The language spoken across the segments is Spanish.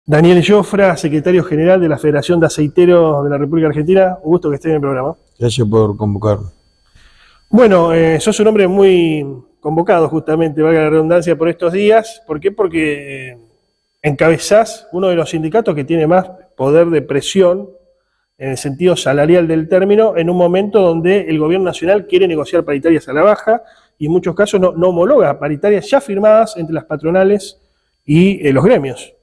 Daniel Jofra, secretario general de la Federación de Aceiteros de la República Argentina, un gusto que esté en el programa. Gracias por convocarme. Bueno, sos un hombre muy convocado justamente, valga la redundancia, por estos días. ¿Por qué? Porque encabezás uno de los sindicatos que tiene más poder de presión en el sentido salarial del término, en un momento donde el gobierno nacional quiere negociar paritarias a la baja y en muchos casos no homologa paritarias ya firmadas entre las patronales y los gremios.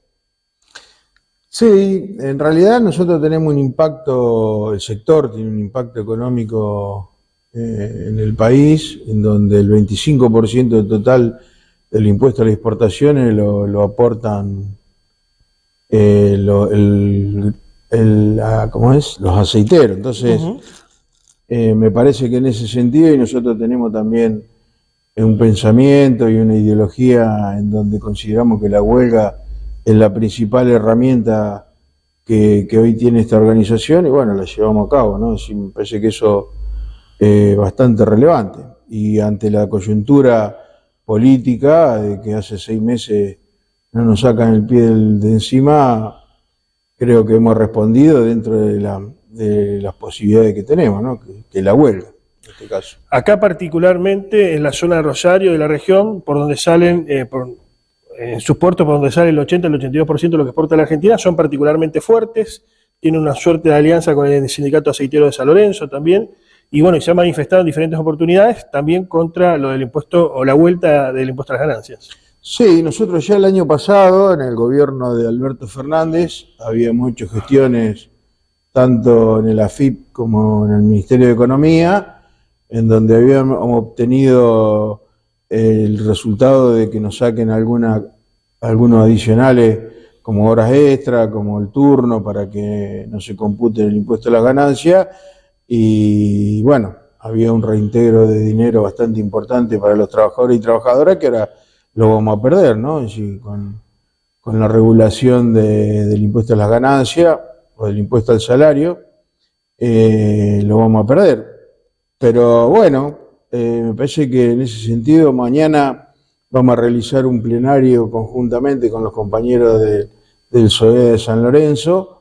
Sí, en realidad nosotros tenemos un impacto, el sector tiene un impacto económico en el país, en donde el 25% del total del impuesto a las exportaciones lo aportan los aceiteros. Entonces, me parece que en ese sentido, y nosotros tenemos también un pensamiento y una ideología en donde consideramos que la huelga es la principal herramienta que hoy tiene esta organización, y bueno, la llevamos a cabo, ¿no? Sí, me parece que eso es bastante relevante. Y ante la coyuntura política de que hace 6 meses no nos sacan el pie de encima, creo que hemos respondido dentro de las posibilidades que tenemos, ¿no? Que la huelga, en este caso. Acá particularmente en la zona de Rosario, de la región, por donde salen, en sus puertos por donde sale el 80 al 82% de lo que exporta la Argentina, son particularmente fuertes, tienen una suerte de alianza con el Sindicato Aceitero de San Lorenzo también, y bueno, y se han manifestado en diferentes oportunidades también contra lo del impuesto o la vuelta del impuesto a las ganancias. Sí, nosotros ya el año pasado, en el gobierno de Alberto Fernández, habíamos hecho gestiones tanto en el AFIP como en el Ministerio de Economía, en donde habíamos obtenido el resultado de que nos saquen algunos adicionales como horas extra, como el turno, para que no se compute el impuesto a las ganancias, y bueno, había un reintegro de dinero bastante importante para los trabajadores y trabajadoras que ahora lo vamos a perder, ¿no? Es decir, con la regulación del impuesto a las ganancias o del impuesto al salario, lo vamos a perder. Pero bueno, me parece que en ese sentido mañana vamos a realizar un plenario conjuntamente con los compañeros del SOE de San Lorenzo,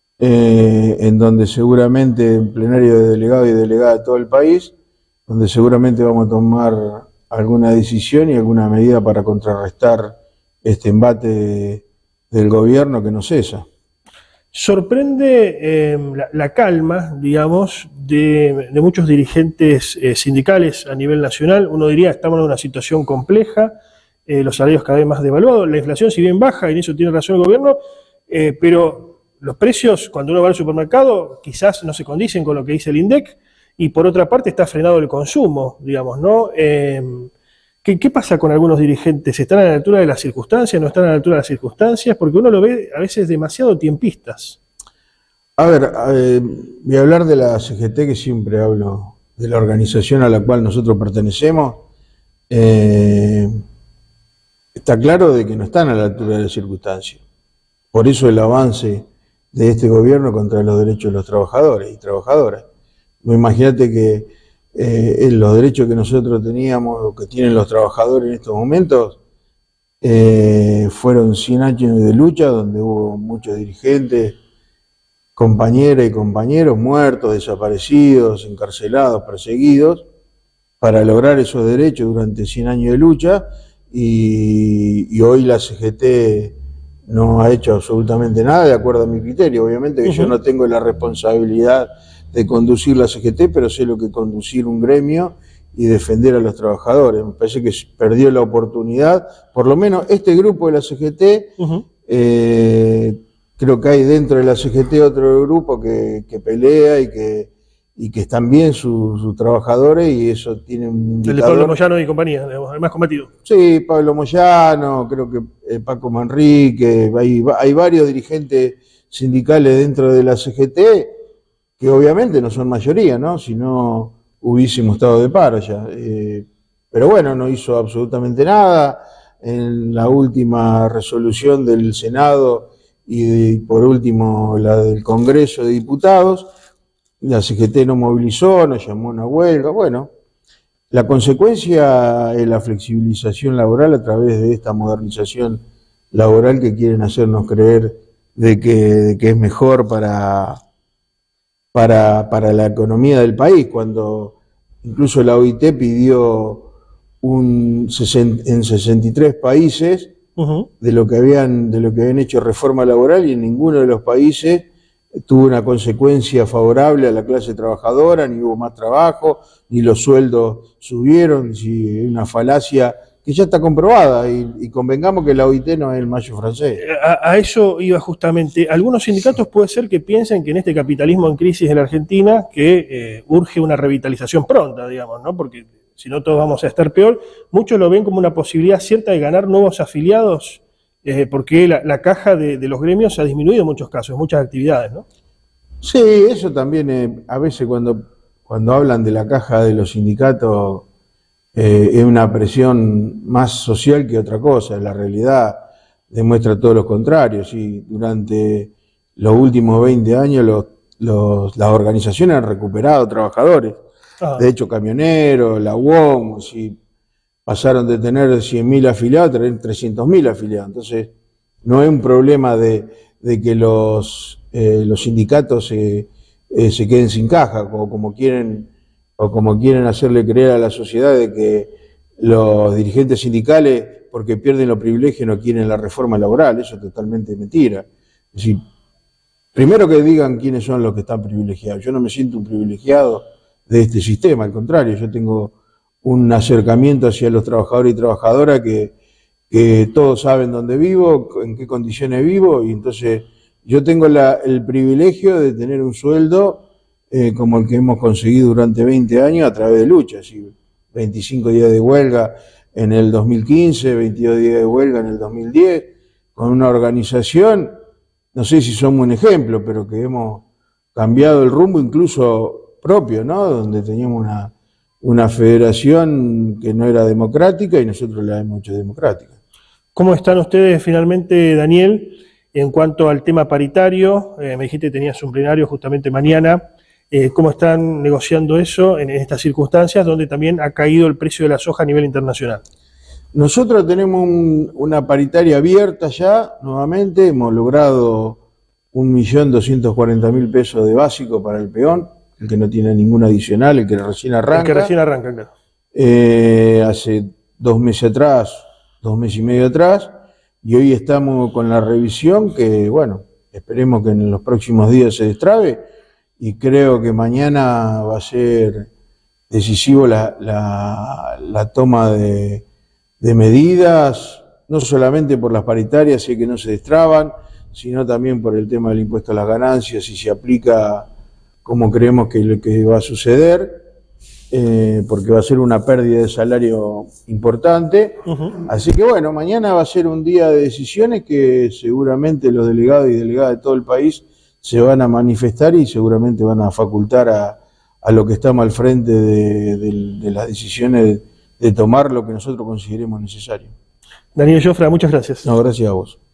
en donde seguramente, un plenario de delegados y delegadas de todo el país, donde seguramente vamos a tomar alguna decisión y alguna medida para contrarrestar este embate del gobierno que no cesa. Sorprende la calma, digamos, de muchos dirigentes sindicales a nivel nacional. Uno diría, estamos en una situación compleja, los salarios cada vez más devaluados, la inflación si bien baja, y en eso tiene razón el gobierno, pero los precios, cuando uno va al supermercado, quizás no se condicen con lo que dice el INDEC, y por otra parte está frenado el consumo, digamos, ¿no? ¿Qué pasa con algunos dirigentes? ¿Están a la altura de las circunstancias? ¿No están a la altura de las circunstancias? Porque uno lo ve a veces demasiado tiempistas. A ver, voy a hablar de la CGT, que siempre hablo de la organización a la cual nosotros pertenecemos. Está claro de que no están a la altura de las circunstancias. Por eso el avance de este gobierno contra los derechos de los trabajadores y trabajadoras. Imagínate que los derechos que nosotros teníamos, o que tienen los trabajadores en estos momentos, fueron 100 años de lucha, donde hubo muchos dirigentes, compañeras y compañeros muertos, desaparecidos, encarcelados, perseguidos, para lograr esos derechos durante 100 años de lucha, y hoy la CGT no ha hecho absolutamente nada de acuerdo a mi criterio. Obviamente que yo no tengo la responsabilidad de conducir la CGT, pero sé lo que es conducir un gremio y defender a los trabajadores. Me parece que perdió la oportunidad, por lo menos este grupo de la CGT, creo que hay dentro de la CGT otro grupo que pelea y que están bien sus trabajadores, y eso tiene un indicador. El de Pablo Moyano y compañía, digamos, el más combatido. Sí, Pablo Moyano, creo que Paco Manrique, hay varios dirigentes sindicales dentro de la CGT que obviamente no son mayoría, ¿no? Si no hubiésemos estado de paro ya. Pero bueno, no hizo absolutamente nada. En la última resolución del Senado y por último la del Congreso de Diputados, la CGT no movilizó, no llamó a una huelga. Bueno, la consecuencia es la flexibilización laboral a través de esta modernización laboral que quieren hacernos creer de que es mejor para la economía del país, cuando incluso la OIT pidió en 63 países de lo que habían hecho reforma laboral, y en ninguno de los países tuvo una consecuencia favorable a la clase trabajadora, ni hubo más trabajo, ni los sueldos subieron, si una falacia que ya está comprobada, y convengamos que la OIT no es el mayo francés. A eso iba justamente. Algunos sindicatos puede ser que piensen que en este capitalismo en crisis en la Argentina que urge una revitalización pronta, digamos, ¿no? Porque si no todos vamos a estar peor. Muchos lo ven como una posibilidad cierta de ganar nuevos afiliados, porque la caja de los gremios ha disminuido en muchos casos, muchas actividades, ¿no? Sí, eso también, a veces cuando hablan de la caja de los sindicatos, es una presión más social que otra cosa. La realidad demuestra todo lo contrario. Sí, durante los últimos 20 años las organizaciones han recuperado trabajadores. De hecho, camioneros, la UOM, si pasaron de tener 100.000 afiliados a tener 300.000 afiliados. Entonces, no es un problema de que los sindicatos se queden sin caja, o como quieren hacerle creer a la sociedad de que los dirigentes sindicales, porque pierden los privilegios, no quieren la reforma laboral. Eso es totalmente mentira. Es decir, primero que digan quiénes son los que están privilegiados. Yo no me siento un privilegiado de este sistema, al contrario, yo tengo un acercamiento hacia los trabajadores y trabajadoras que todos saben dónde vivo, en qué condiciones vivo, y entonces yo tengo el privilegio de tener un sueldo como el que hemos conseguido durante 20 años a través de luchas, 25 días de huelga en el 2015, 22 días de huelga en el 2010, con una organización, no sé si somos un ejemplo, pero que hemos cambiado el rumbo incluso propio, ¿no? Donde teníamos una federación que no era democrática y nosotros la hemos hecho democrática. ¿Cómo están ustedes finalmente, Daniel, en cuanto al tema paritario? Me dijiste que tenías un plenario justamente mañana. ¿Cómo están negociando eso en estas circunstancias donde también ha caído el precio de la soja a nivel internacional? Nosotros tenemos una paritaria abierta ya, nuevamente. Hemos logrado 1.240.000 pesos de básico para el peón, el que no tiene ningún adicional, el que recién arranca. El que recién arranca, claro. Hace 2 meses atrás, 2 meses y medio atrás, y hoy estamos con la revisión que, bueno, esperemos que en los próximos días se destrabe, y creo que mañana va a ser decisivo la toma de medidas, no solamente por las paritarias, y que no se destraban, sino también por el tema del impuesto a las ganancias, si se aplica como creemos que va a suceder, porque va a ser una pérdida de salario importante. Así que bueno, mañana va a ser un día de decisiones que seguramente los delegados y delegadas de todo el país se van a manifestar y seguramente van a facultar a lo que estamos al frente de las decisiones de tomar lo que nosotros consideremos necesario. Daniel Jofra, muchas gracias. No, gracias a vos.